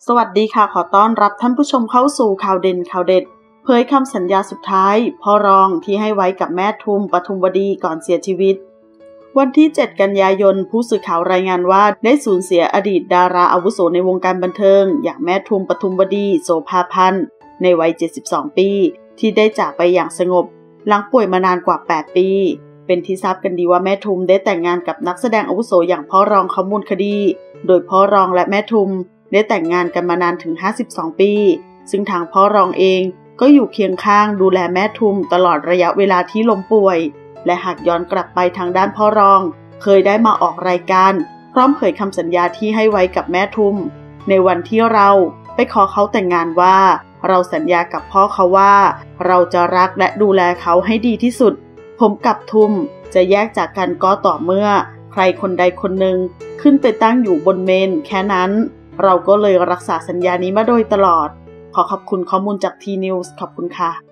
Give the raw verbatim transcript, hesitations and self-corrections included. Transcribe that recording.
สวัสดีค่ะขอต้อนรับท่านผู้ชมเข้าสู่ข่าวเด่นข่าวเด็ดเผยคำสัญญาสุดท้ายพ่อรองที่ให้ไว้กับแม่ทุมปทุมวดีก่อนเสียชีวิตวันที่เจ็ดกันยายนผู้สื่อข่าวรายงานว่าได้สูญเสียอดีตดาราอาวุโสในวงการบันเทิงอย่างแม่ทุมปทุมวดีโสภาพันธ์ในวัยเจ็ดสิบสองปีที่ได้จากไปอย่างสงบหลังป่วยมานานกว่าแปดปีเป็นที่ทราบกันดีว่าแม่ทุมได้แต่งงานกับนักแสดงอาวุโสอย่างพ่อรองขมูลคดีโดยพ่อรองและแม่ทุมได้แต่งงานกันมานานถึงห้าสิบสองปีซึ่งทางพ่อรองเองก็อยู่เคียงข้างดูแลแม่ทุมตลอดระยะเวลาที่ล้มป่วยและหากย้อนกลับไปทางด้านพ่อรองเคยได้มาออกรายการพร้อมเผยคำสัญญาที่ให้ไว้กับแม่ทุมในวันที่เราไปขอเขาแต่งงานว่าเราสัญญากับพ่อเขาว่าเราจะรักและดูแลเขาให้ดีที่สุดผมกับทุมจะแยกจากกันก็ต่อเมื่อใครคนใดคนหนึ่งขึ้นไปตั้งอยู่บนเมนแค่นั้นเราก็เลยรักษาสัญญานี้มาโดยตลอดขอขอบคุณข้อมูลจากทีนิวส์ขอบคุณค่ะ